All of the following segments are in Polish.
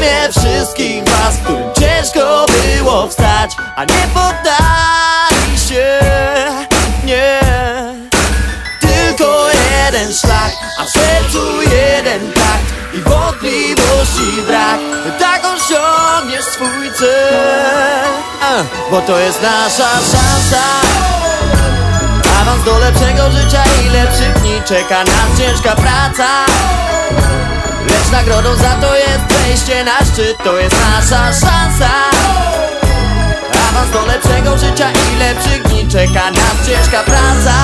imię wszystkich was, którym ciężko było wstać, a nie poddali się. Nie, tylko jeden szlak, a w sercu jeden takt i wątpliwości brak. Tak osiągniesz swój cel, bo to jest nasza szansa. Awans do lepszego życia i lepszych dni. Czeka nas ciężka praca, lecz nagrodą za to jest wejście na szczyt. To jest nasza szansa. Awans do lepszego życia i lepszych dni. Czeka nas ciężka praca,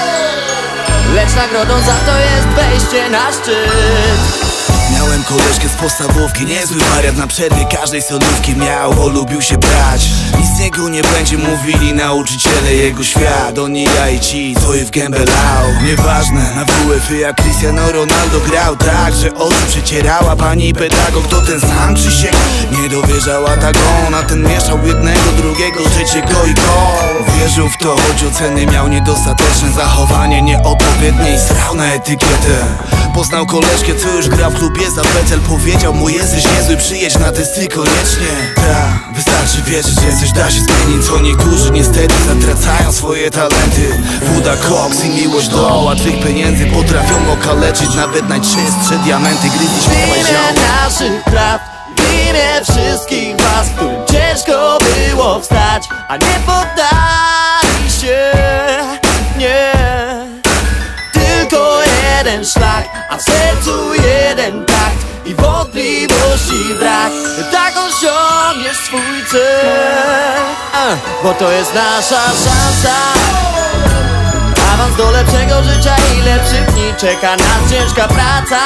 lecz nagrodą za to jest wejście na szczyt. Miałem koleżkę z podstawówki, niezły wariat, na przerwie każdej solówki miał, bo lubił się brać. Nic z niego nie będzie, mówili nauczyciele, jego świat. On i ja i ci, co je w gębę lał. Nieważne, na WF jak Cristiano Ronaldo grał tak, że oczy przecierała pani pedagog. To ten sam Krzysiek nie dowierzała tak on, a ten mieszał jednego, drugiego, trzeciego i wierzył w to, choć oceny miał niedostateczne. Zachowanie nieodpowiednie i srał na etykietę. Poznał koleżkę, co już gra w klubie za Betel. Powiedział mu: jesteś niezły, przyjedź na testy koniecznie. Ta, wystarczy wierzyć, że coś da się zmienić. Co niektórzy niestety zatracają swoje talenty. Woda, koks i miłość do łatwych pieniędzy potrafią okaleczyć nawet najczystsze diamenty. Gryźli śpiewaj w imię naszych praw, w imię wszystkich was, którym ciężko było wstać, a nie poddali się. Nie, tylko jeden szlak, a w sercu jeden takt i wątpliwości brak. Tak osiągniesz swój cel, bo to jest nasza szansa. Awans do lepszego życia i lepszych dni. Czeka nas ciężka praca,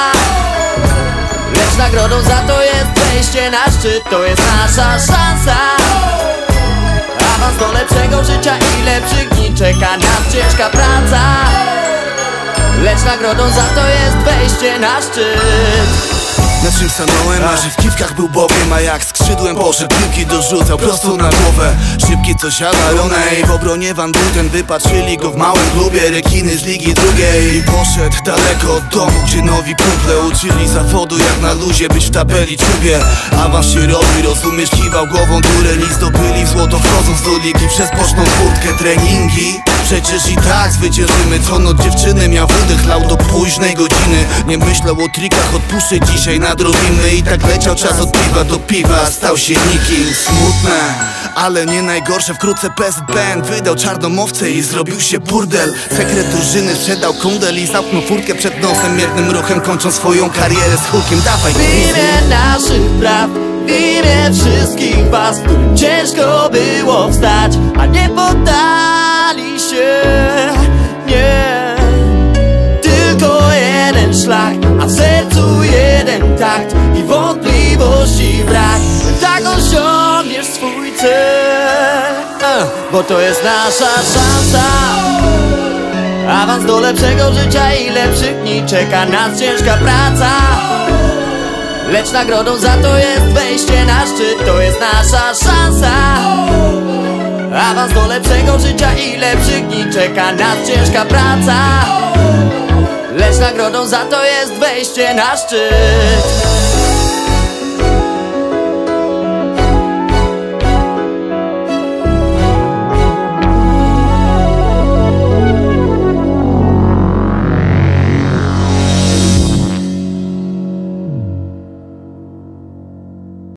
lecz nagrodą za to jest wejście na szczyt. To jest nasza szansa. Awans do lepszego życia i lepszych dni. Czeka nas ciężka praca, lecz nagrodą za to jest wejście na szczyt. Na czym stanąłem, a że w kiwkach był bokiem, a jak skrzydłem poszedł, piłki dorzucał prosto na głowę. Szybki co siada Ronej, w obronie Van Buten. Wypatrzyli go w małym klubie, rekiny z ligi drugiej. I poszedł daleko od domu, gdzie nowi kumple uczyli zawodu jak na luzie, być w tabeli czubie. Awans się robi, rozumiesz, kiwał głową dureli. Zdobyli w złoto, wchodząc do ligi przez boczną furtkę. Treningi, przecież i tak zwyciężymy. Ton od dziewczyny miał wydech, lał do późnej godziny. Nie myślał o trikach, odpuszczę dzisiaj, nadrobimy. I tak leciał czas od piwa do piwa, stał się nikim. Smutne, ale nie najgorsze. Wkrótce Pest Band wydał czarnomowcę i zrobił się burdel. Sekret drużyny sprzedał kundel i zamknął furtkę przed nosem. Jednym ruchem kończą swoją karierę z hulkiem. Dawaj, w imię naszych praw, w imię wszystkich was, którym ciężko było wstać, a nie poddali się. Nie, tylko jeden szlak, a w sercu jeden takt i wątpliwości brak. Tak osiągniesz swój cel, bo to jest nasza szansa. Awans do lepszego życia i lepszych dni. Czeka nas ciężka praca, lecz nagrodą za to jest wejście na szczyt. To jest nasza szansa. Awans do lepszego życia i lepszych dni. Czeka nas ciężka praca, lecz nagrodą za to jest wejście na szczyt.